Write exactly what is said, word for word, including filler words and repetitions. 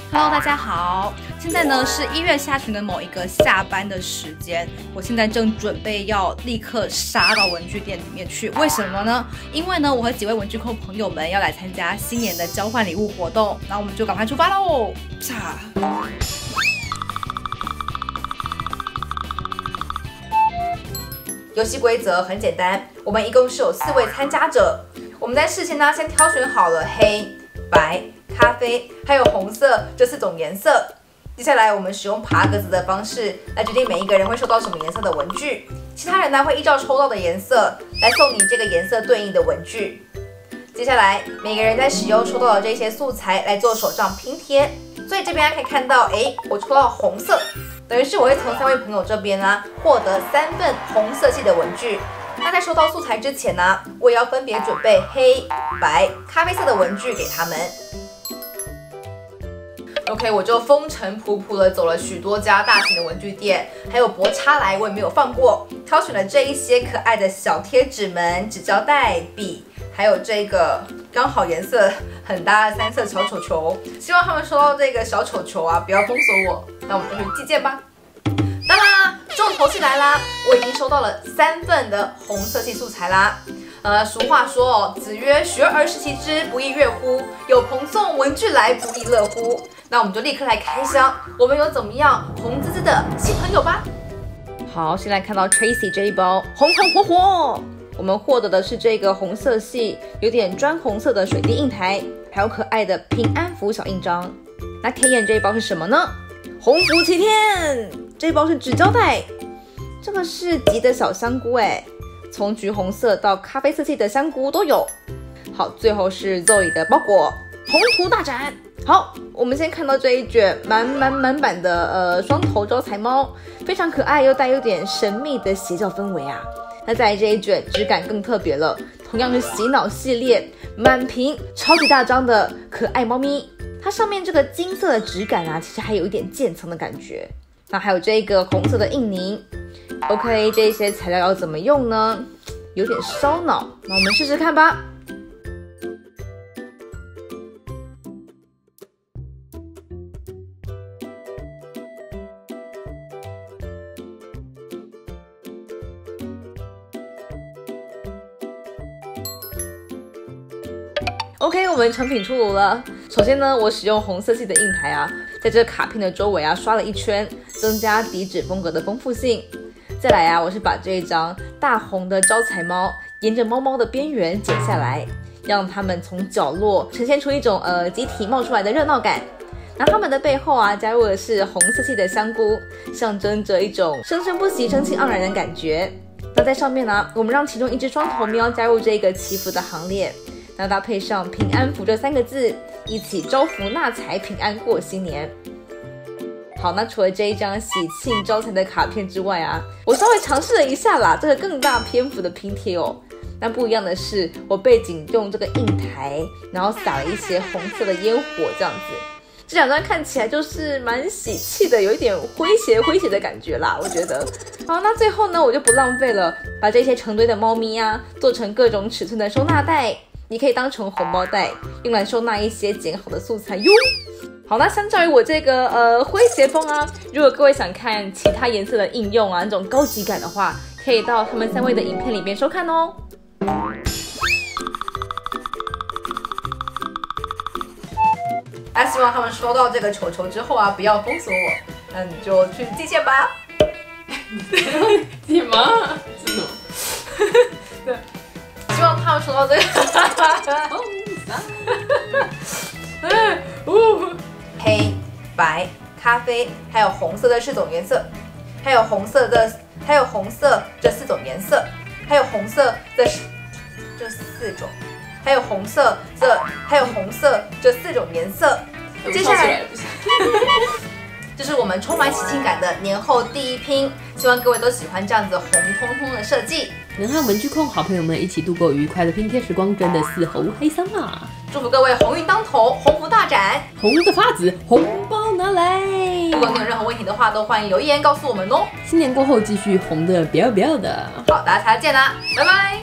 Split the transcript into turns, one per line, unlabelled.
Hello， 大家好，现在呢是一月下旬的某一个下班的时间，我现在正准备要立刻杀到文具店里面去。为什么呢？因为呢，我和几位文具控朋友们要来参加新年的交换礼物活动，那我们就赶快出发喽！啪！游戏规则很简单，我们一共是有四位参加者。我们在事先呢先挑选好了黑、白、咖啡还有红色这四种颜色。接下来我们使用爬格子的方式来决定每一个人会收到什么颜色的文具，其他人呢会依照抽到的颜色来送你这个颜色对应的文具。接下来每个人在使用抽到的这些素材来做手账拼贴，所以这边可以看到，哎，我抽到红色。等于是我会从三位朋友这边呢获得三份红色系的文具。那在收到素材之前呢，我也要分别准备黑、白、咖啡色的文具给他们。OK， 我就风尘仆仆的走了许多家大型的文具店，还有博叉来我也没有放过，挑选了这一些可爱的小贴纸们、纸胶带、笔，还有这个刚好颜色很搭的三色小球球。希望他们收到这个小球球啊，不要封锁我。那我们就去寄件吧。当啦，重头戏来啦！我已经收到了三份的红色系素材啦。呃，俗话说哦，子曰：“学而时习之，不亦乐乎？有朋送文具来，不亦乐乎？”那我们就立刻来开箱，我们有怎么样红滋滋的新朋友吧。好，现在看到 Tracy 这一包红红火火，我们获得的是这个红色系，有点砖红色的水滴印台，还有可爱的平安符小印章。那 K 眼这一包是什么呢？鸿福齐天，这一包是纸胶带，这个是吉的小香菇哎，从橘红色到咖啡色系的香菇都有。好，最后是 Zoe 的包裹，宏图大展。好，我们先看到这一卷满满满版的呃双头招财猫，非常可爱又带有点神秘的邪教氛围啊。那再来这一卷质感更特别了，同样是洗脑系列，满屏超级大张的可爱猫咪。它上面这个金色的质感啊，其实还有一点渐层的感觉。那还有这个红色的印泥。OK， 这些材料要怎么用呢？有点烧脑，那我们试试看吧。OK， 我们成品出炉了。首先呢，我使用红色系的印台啊，在这个卡片的周围啊刷了一圈，增加底纸风格的丰富性。再来啊，我是把这一张大红的招财猫沿着猫猫的边缘剪下来，让它们从角落呈现出一种呃集体冒出来的热闹感。那它们的背后啊，加入的是红色系的香菇，象征着一种生生不息、生气盎然的感觉。那在上面呢、啊，我们让其中一只双头喵加入这个祈福的行列。那搭配上平安符这三个字，一起招福纳财，平安过新年。好，那除了这一张喜庆招财的卡片之外啊，我稍微尝试了一下啦，这个更大篇幅的拼贴哦。那不一样的是，我背景用这个印台，然后撒了一些红色的烟火，这样子。这两张看起来就是蛮喜气的，有一点诙谐诙谐的感觉啦，我觉得。好，那最后呢，我就不浪费了，把这些成堆的猫咪啊，做成各种尺寸的收纳袋。你可以当成红包袋，用来收纳一些剪好的素材哟。好，那相较于我这个呃诙谐风啊，如果各位想看其他颜色的应用啊，那种高级感的话，可以到他们三位的影片里面收看哦。那希望他们收到这个球球之后啊，不要封锁我，那你就去寄件吧。
你妈是什么？
对。希望他们收到这个黑、白、咖啡，还有红色的四种颜色，还有红色的，还有红色这四种颜色，还有红色这这四种，还有红色这还有红色这四种颜色。接下来这是我们充满喜庆感的年后第一拼，希望各位都喜欢这样子红彤彤的设计。
能和文具控好朋友们一起度过愉快的拼贴时光，真的是猴黑桑啊！
祝福各位鸿运当头，鸿福大展，
红的发紫，红包拿来！
如果你有任何问题的话，都欢迎留言告诉我们哦。
新年过后继续红的不要不要的。
好，大家再见啦，拜拜。